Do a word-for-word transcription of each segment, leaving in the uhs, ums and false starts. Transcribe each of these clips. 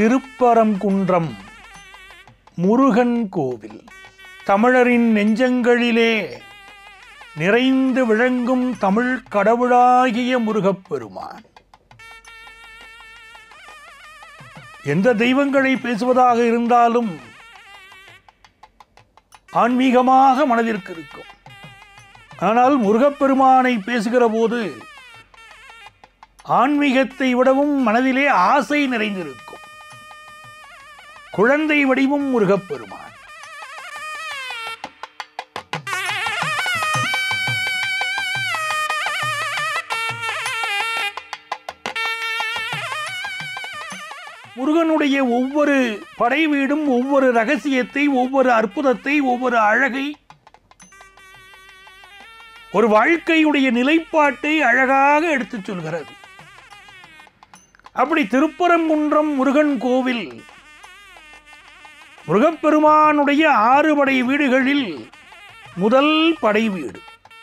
திருப்பரங்குன்றம் முருகன் கோவில் தமிழரின் நெஞ்சங்களிலே நிறைந்து விளங்கும் தமிழ் கடவுளாகிய முருகப்பெருமான். எந்த தெய்வங்களை பேசுவதாக இருந்தாலும் ஆன்மீகமாக மனதிற்கு இருக்கும். ஆனால் முருகப்பெருமானை பேசுகிற போது ஆன்மீகத்தை விடவும் மனதிலே ஆசை நிறைந்திருக்கும். குழந்தை வடிவும் முருகப்பெருமான். முருகனுடைய ஒவ்வொரு படை வீடும் ஒவ்வொரு ரகசியத்தை, ஒவ்வொரு அற்புதத்தை, ஒவ்வொரு அழகை, ஒரு வாழ்க்கையுடைய நிலைப்பாட்டை அழகாக எடுத்துச் சொல்கிறது. அப்படி திருப்பரங்குன்றம் முருகன் கோவில் முருகப்பெருமானுடைய ஆறு படை வீடுகளில் முதல் படை வீடு.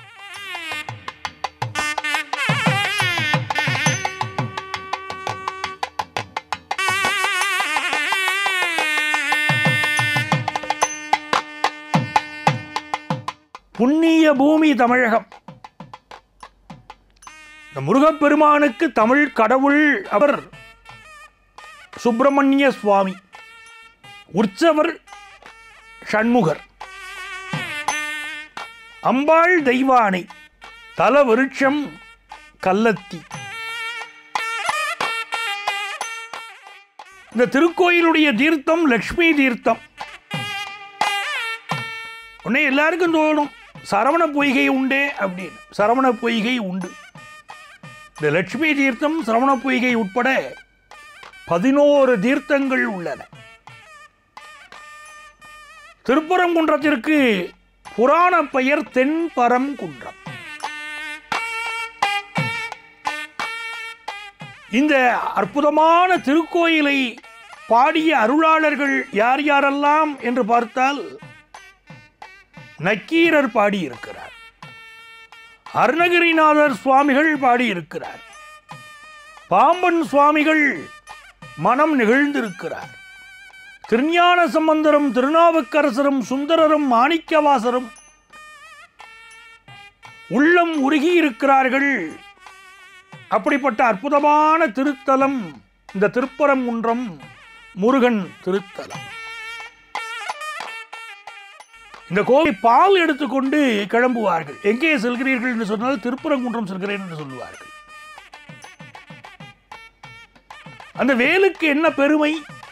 புண்ணிய பூமி தமிழகம். முருகப்பெருமானுக்கு தமிழ் கடவுள் அவர் சுப்பிரமணிய சுவாமி, உற்சவர் ஷண்முகர், அம்பாள் தெய்வானை, தல விருட்சம் கல்லத்தி. இந்த திருக்கோயிலுடைய தீர்த்தம் லக்ஷ்மி தீர்த்தம். உடனே எல்லாருக்கும் தோணும் சரவண பொய்கை உண்டே அப்படின்னு. சரவண பொய்கை உண்டு. இந்த லட்சுமி தீர்த்தம், சரவண பொய்கை உட்பட பதினோரு தீர்த்தங்கள் உள்ளன. திருப்பரங்குன்றத்திற்கு புராண பெயர் தென்பரங்குன்றம். இந்த அற்புதமான திருக்கோயிலை பாடிய அருளாளர்கள் யார் யாரெல்லாம் என்று பார்த்தால், நக்கீரர் பாடியிருக்கிறார், அருணகிரிநாதர் சுவாமிகள் பாடியிருக்கிறார், பாம்பன் சுவாமிகள் மனம் நிகழ்ந்திருக்கிறார், திருஞான சம்பந்தரும் திருநாவுக்கரசரும் சுந்தரரும் மாணிக்கவாசரும் உள்ளம் உருகியிருக்கிறார்கள். அப்படிப்பட்ட அற்புதமான திருத்தலம் இந்த திருப்பரங்குன்றம் முருகன் திருத்தலம். இந்த கோவில் பால் எடுத்துக்கொண்டு கிளம்புவார்கள். எங்கே செல்கிறீர்கள் என்று சொன்னால் திருப்பரங்குன்றம் செல்கிறேன் என்று சொல்லுவார்கள். அந்த வேலுக்கு என்ன பெருமை?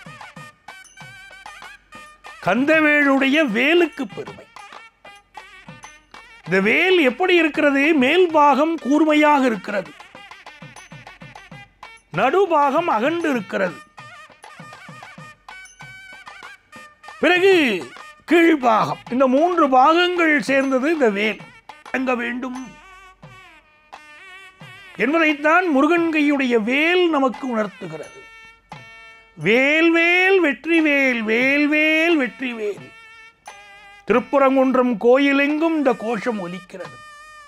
கந்தவேலுடைய வேலுக்கு பெருமை. இந்த வேல் எப்படி இருக்கிறது? மேல் பாகம் கூர்மையாக இருக்கிறது, நடுபாகம் அகண்டு இருக்கிறது, பிறகு கீழ்பாகம். இந்த மூன்று பாகங்கள் சேர்ந்தது இந்த வேல். அங்க வேண்டும் என்பதைத்தான் முருகன் கையுடைய வேல் நமக்கு உணர்த்துகிறது. வேல் வேல் வெற்றி வேல், வேல் வேல் வெற்றி வேல். திருப்பரங்குன்றம் கோயிலெங்கும் இந்த கோஷம் ஒலிக்கிறது.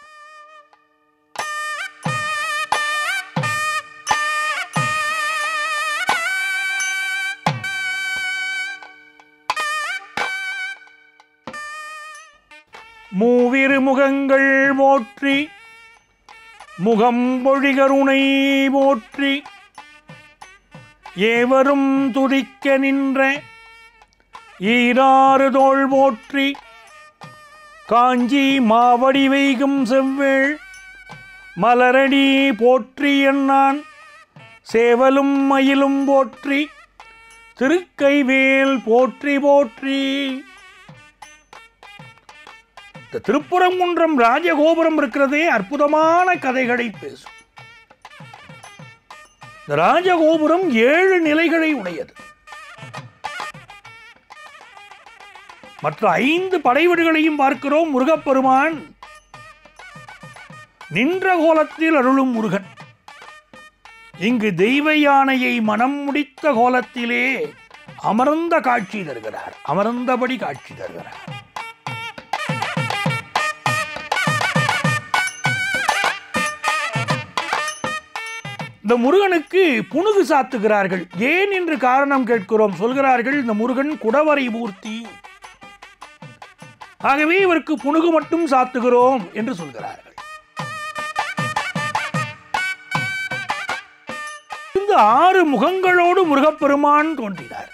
மூவிரு முகங்கள் போற்றி, முகம் பொழிகருணை போற்றி, ஏவரும் துதிக்க நின்ற ஈராறு தோள் போற்றி, காஞ்சி மாவடி வைகும் செவ்வேள் மலரடி போற்றி என்னான் சேவலும் மயிலும் போற்றி, திருக்கைவேல் போற்றி போற்றி. இந்த திருப்பரங்குன்றம் ராஜகோபுரம் இருக்கிறதே அற்புதமான கதைகளை பேசும். இந்த ராஜகோபுரம் ஏழு நிலைகளை உடையது. மற்ற ஐந்து படைவீடுகளையும் பார்க்கிறோம். முருகப்பெருமான் நின்ற கோலத்தில் அருளும் முருகன். இங்கு தெய்வ யானையை மனம் முடித்த கோலத்திலே அமர்ந்த காட்சி தருகிறார். அமர்ந்தபடி காட்சி தருகிறார். இந்த முருகனுக்கு புனுகு சாத்துகிறார்கள். ஏன் என்று காரணம் கேட்கிறோம். சொல்கிறார்கள், இந்த முருகன் குடவரை மூர்த்தி, ஆகவே இவருக்கு புனுகு மட்டும் சாத்துகிறோம் என்று சொல்கிறார்கள். இந்த ஆறு முகங்களோடு முருகப்பெருமான் தோன்றினார்.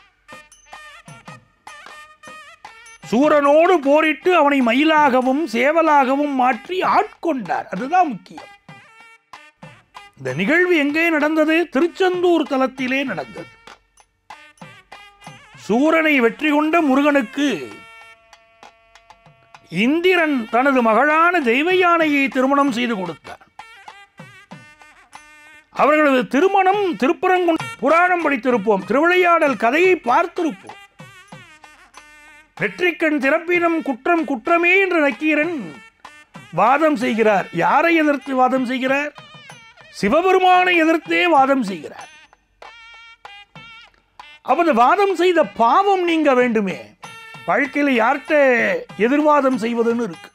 சூரனோடு போரிட்டு அவனை மயிலாகவும் சேவலாகவும் மாற்றி ஆட்கொண்டார். அதுதான் முக்கியம். இந்த நிகழ்வு எங்கே நடந்தது? திருச்செந்தூர் தலத்திலே நடந்தது. சூரனை வெற்றி கொண்ட முருகனுக்கு இந்திரன் தனது மகளான தெய்வ யானையை திருமணம் செய்து கொடுத்தார். அவர்களது திருமணம் திருப்பரங்குன்றம் புராணம் படித்திருப்போம், திருவிளையாடல் கதையை பார்த்திருப்போம். வெற்றிக்கண் திறப்பினம் குற்றம் குற்றமே என்று நக்கீரன் வாதம் செய்கிறார். யாரை எதிர்த்து வாதம் செய்கிறார்? சிவபெருமானை எதிர்த்தே வாதம் செய்கிறார். அப்ப வாதம் செய்த பாவம் நீங்க வேண்டுமே. வாழ்க்கையில் யார்கிட்ட எதிர்வாதம் செய்வதுன்னு இருக்கு.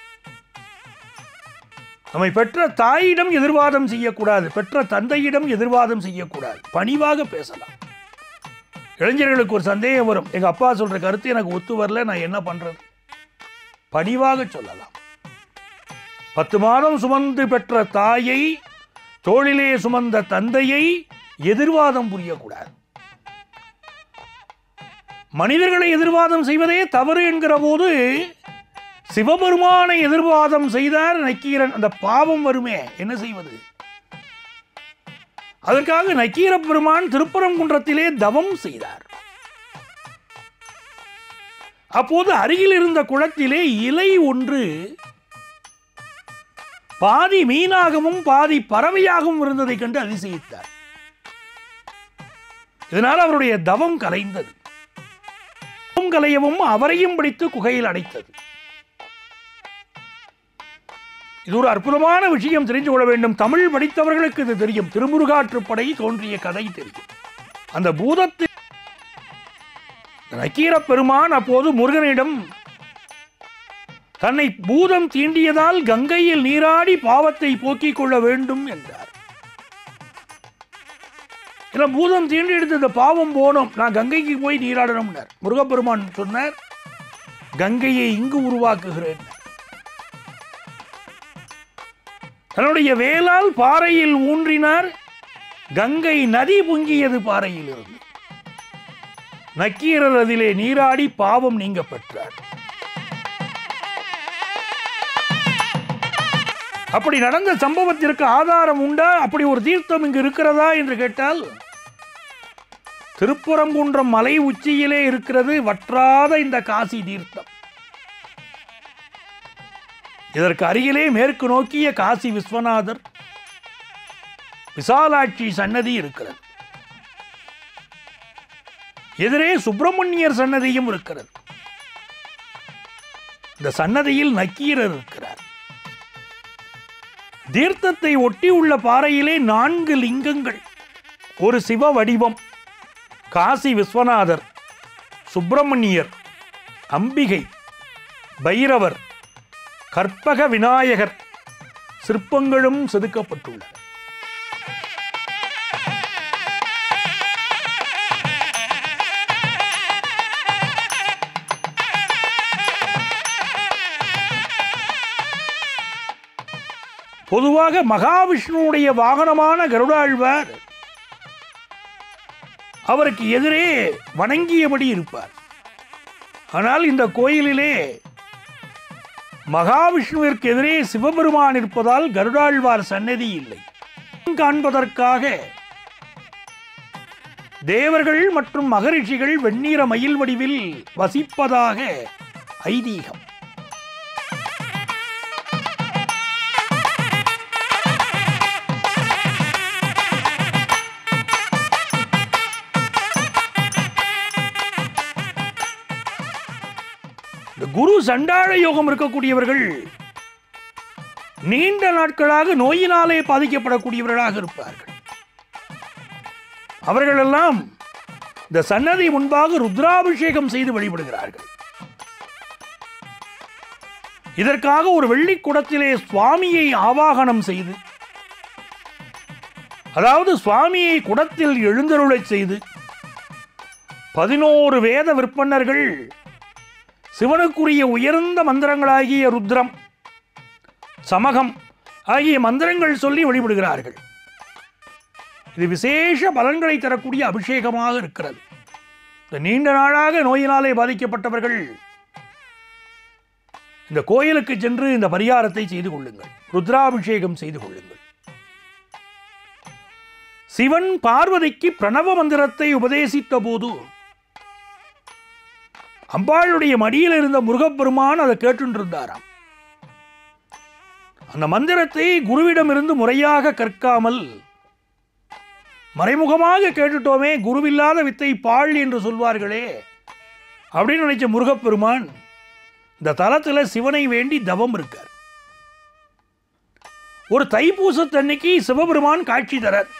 நம்மை பெற்ற தாயிடம் எதிர்வாதம் செய்யக்கூடாது, பெற்ற தந்தையிடம் எதிர்வாதம் செய்யக்கூடாது, பணிவாக பேசலாம். இளைஞர்களுக்கு ஒரு சந்தேகம் வரும், எங்க அப்பா சொல்ற கருத்து எனக்கு ஒத்து வரல, நான் என்ன பண்றது? பணிவாக சொல்லலாம். பத்து மாதம் சுமந்து பெற்ற தாயை, தோளிலே சுமந்த தந்தையை எதிர்வாதம் புரியக்கூடாது. மனிதர்களை எதிர்வாதம் செய்வதே தவறு என்கிற போது சிவபெருமானை எதிர்வாதம் செய்தார் நக்கீரன். அந்த பாவம் வருமே, என்ன செய்வது? அதற்காக நக்கீர பெருமான் திருப்பரங்குன்றத்திலே தவம் செய்தார். அப்போது அருகில் இருந்த குளத்திலே இலை ஒன்று பாதி மீனாகவும் பாதி பறவையாகவும் இருந்ததை கண்டு அதிசயித்தார். இதனால் அவருடைய தவம் கலைந்தது. தவம் கலையவும் அவரையும் பிடித்து குகையில் அடைத்தது. இது ஒரு அற்புதமான விஷயம், தெரிந்து கொள்ள வேண்டும். தமிழ் படித்தவர்களுக்கு இது தெரியும். திருமுருகாற்றுப்படை தோன்றிய கதை தெரியும். அந்த பூதத்தில் நக்கீர பெருமான் அப்போது முருகனிடம் தன்னை பூதம் தீண்டியதால் கங்கையில் நீராடி பாவத்தை போக்கிக் கொள்ள வேண்டும் என்றார். இல்ல, பூதம் தீண்டி எடுத்த இந்த பாவம் போனோம், நான் கங்கைக்கு போய் நீராடணும். முருகப்பெருமான் சொன்னார், கங்கையை இங்கு உருவாக்குகிறேன். தன்னுடைய வேளால் பாறையில் ஊன்றினார். கங்கை நதி பொங்கியது பாறையில் இருந்து. நக்கீரர் அதிலே நீராடி பாவம் நீங்க பெற்றார். அப்படி நடந்த சம்பவத்திற்கு ஆதாரம் உண்டா? அப்படி ஒரு தீர்த்தம் இங்கு இருக்கிறதா என்று கேட்டால், திருப்பரங்குன்றம் மலை உச்சியிலே இருக்கிறது வற்றாத இந்த காசி தீர்த்தம். இதற்கு அருகிலே மேற்கு நோக்கிய காசி விஸ்வநாதர், விசாலாட்சி சன்னதி இருக்கிறது. எதிரே சுப்பிரமணியர் சன்னதியும் இருக்கிறது. இந்த சன்னதியில் நக்கீரர் இருக்கிறார். தீர்த்தத்தை ஒட்டி உள்ள பாறையிலே நான்கு லிங்கங்கள், ஒரு சிவ வடிவம், காசி விஸ்வநாதர், சுப்பிரமணியர், அம்பிகை, பைரவர், கற்பக விநாயகர் சிற்பங்களும் செதுக்கப்பட்டுள்ளன. பொதுவாக மகாவிஷ்ணுவுடைய வாகனமான கருடாழ்வார் அவருக்கு எதிரே வணங்கியபடி இருப்பார். ஆனால் இந்த கோயிலிலே மகாவிஷ்ணுவிற்கு எதிரே சிவபெருமான் இருப்பதால் கருடாழ்வார் சன்னதி இல்லை. காண்பதற்காக தேவர்கள் மற்றும் மகரிஷிகள் வெண்ணீர மயில் வடிவில் வசிப்பதாக ஐதீகம். குரு சண்டாள யோகம் இருக்கக்கூடியவர்கள் நீண்ட நாட்களாக நோயினாலே பாதிக்கப்படக்கூடியவர்களாக இருப்பார்கள். அவர்களெல்லாம் இந்த சன்னதி முன்பாக ருத்ராபிஷேகம் செய்து வழிபடுகிறார்கள். இதற்காக ஒரு வெள்ளி குடத்திலே சுவாமியை ஆவாகனம் செய்து அதாவது சுவாமியை குடத்தில் எழுந்தருளச் செய்து பதினோரு வேத விற்பன்னர்கள் சிவனுக்குரிய உயர்ந்த மந்திரங்களாகிய ருத்ரம், சமகம் ஆகிய மந்திரங்கள் சொல்லி வழிபடுகிறார்கள். இது விசேஷ பலன்களை தரக்கூடிய அபிஷேகமாக இருக்கிறது. இந்த நீண்ட நாளாக நோயினாலே பாதிக்கப்பட்டவர்கள் இந்த கோயிலுக்கு சென்று இந்த பரிகாரத்தை செய்து கொள்ளுங்கள், ருத்ராபிஷேகம் செய்து கொள்ளுங்கள். சிவன் பார்வதிக்கு பிரணவ மந்திரத்தை உபதேசித்த போது அம்பாளுடைய மடியில் இருந்த முருகப்பெருமான் அதை கேட்டுருந்தாராம். அந்த மந்திரத்தை குருவிடமிருந்து முறையாக கற்காமல் மறைமுகமாக கேட்டுட்டோமே, குருவில்லாத வித்தை பாழ் என்று சொல்வார்களே அப்படின்னு நினைச்ச முருகப்பெருமான் இந்த தலத்தில் சிவனை வேண்டி தவம் இருக்கார். ஒரு தைப்பூசத்தன்னைக்கு சிவபெருமான் காட்சி தரார்.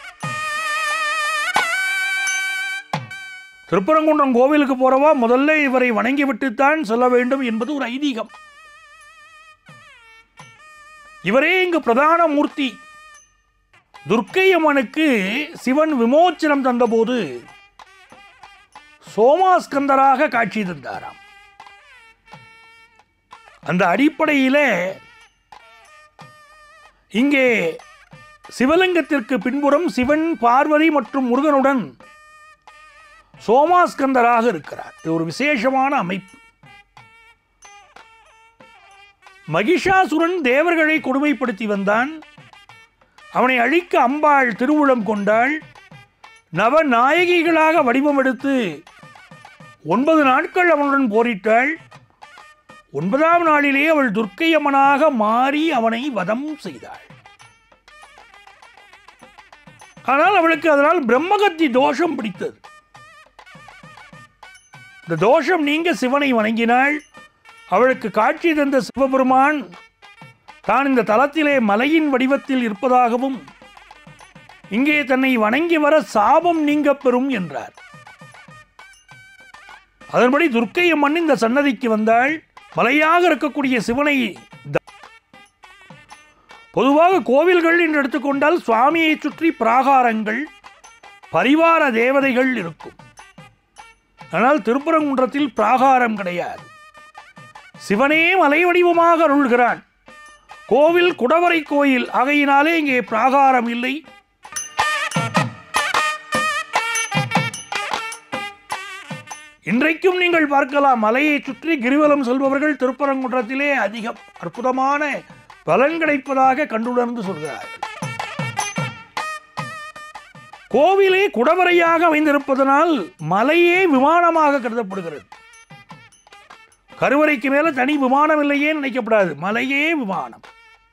திருப்பரங்குன்றம் கோவிலுக்கு போறவா முதல்ல இவரை வணங்கிவிட்டுத்தான் சொல்ல வேண்டும் என்பது ஒரு ஐதீகம். இவரே இங்கு பிரதான மூர்த்தி. துர்க்கை அம்மனுக்கு சிவன் விமோச்சனம் தந்தபோது சோமாஸ்கந்தராக காட்சி தந்தாராம். அந்த அடிப்படையில் இங்கே சிவலிங்கத்திற்கு பின்புறம் சிவன், பார்வதி மற்றும் முருகனுடன் சோமாஸ்கந்தராக இருக்கிறார். இது ஒரு விசேஷமான அமைப்பு. மகிஷாசுரன் தேவர்களை கொடுமைப்படுத்தி வந்தான். அவனை அழிக்க அம்பாள் திருவுளம் கொண்டாள். நவநாயகிகளாக வடிவம் எடுத்து ஒன்பது நாட்கள் அவனுடன் போரிட்டாள். ஒன்பதாம் நாளிலே அவள் துர்க்கை அம்மனாக மாறி அவனை வதம் செய்தாள். ஆனால் அவளுக்கு அதனால் பிரம்மகத்தி தோஷம் பிடித்தது. இந்த தோஷம் நீங்க சிவனை வணங்கினாள். அவளுக்கு காட்சி தந்த சிவபெருமான் தான் இந்த தலத்திலே மலையின் வடிவத்தில் இருப்பதாகவும் இங்கே தன்னை வணங்கி வர சாபம் நீங்க பெறும் என்றார். அதன்படி துர்க்கை அம்மன் இந்த சன்னதிக்கு வந்தாள். மலையாக இருக்கக்கூடிய சிவனை, பொதுவாக கோவில்கள் என்று எடுத்துக்கொண்டால் சுவாமியை சுற்றி பிராகாரங்கள், பரிவார தேவதைகள் இருக்கும். ஆனால் திருப்பரங்குன்றத்தில் பிராகாரம் கிடையாது. சிவனே மலை வடிவமாக அருள்கிறான். கோவில் குடவரை கோயில் ஆகையினாலே இங்கே பிராகாரம் இல்லை. இன்றைக்கும் நீங்கள் பார்க்கலாம், மலையை சுற்றி கிரிவலம் செல்பவர்கள் திருப்பரங்குன்றத்திலே அதிகம். அற்புதமான பலன் கிடைப்பதாக கண்டுணர்ந்து சொல்கிறார்கள். கோவிலே குடவரையாக அமைந்திருப்பதனால் மலையே விமானமாக கருதப்படுகிறது. கருவறைக்கு மேல தனி விமானம் இல்லையே நினைக்கப்படாது, மலையே விமானம்.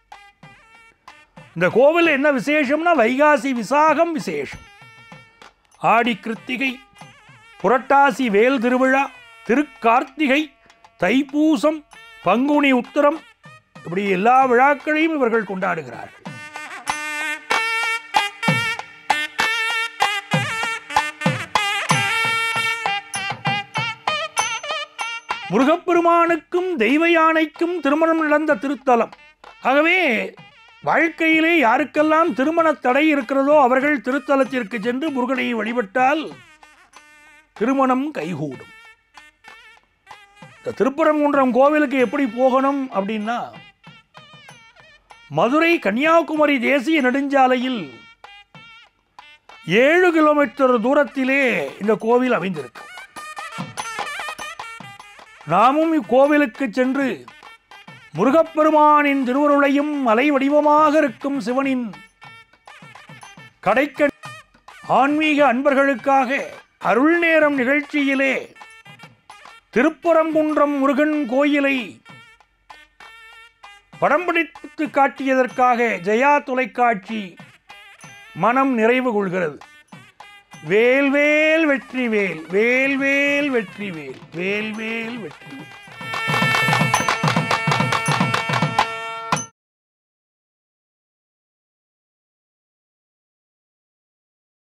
இந்த கோவில் என்ன விசேஷம்னா வைகாசி விசாகம் விசேஷம், ஆடி கிருத்திகை, புரட்டாசி வேல் திருவிழா, திருக்கார்த்திகை, தைப்பூசம், பங்குனி உத்திரம், இப்படி எல்லா விழாக்களையும் இவர்கள் கொண்டாடுகிறார்கள். முருகப்பெருமானுக்கும் தெய்வ யானைக்கும் திருமணம் நடந்த திருத்தலம். ஆகவே வாழ்க்கையிலே யாருக்கெல்லாம் திருமண தடை இருக்கிறதோ அவர்கள் திருத்தலத்திற்கு சென்று முருகனை வழிபட்டால் திருமணம் கைகூடும். இந்த திருப்பரங்குன்றம் கோவிலுக்கு எப்படி போகணும் அப்படின்னா, மதுரை கன்னியாகுமரி தேசிய நெடுஞ்சாலையில் ஏழு கிலோமீட்டர் தூரத்திலே இந்த கோவில் அமைந்திருக்கு. நாமும் இக்கோவிலுக்கு சென்று முருகப்பெருமானின் திருவருளையும் மலை வடிவமாக இருக்கும் சிவனின் கடைக்கண் ஆன்மீக அன்பர்களுக்காக அருள் நேரம் நிகழ்ச்சியிலே திருப்பரங்குன்றம் முருகன் கோயிலை படம் பிடித்து காட்டியதற்காக ஜெயா தொலைக்காட்சி மனம் நிறைவு கொள்கிறது. வேல்வேல் வெற்றி வேல், வேல்வேல் வெற்றி வேல், வேல்வேல் வெற்றி வேல்.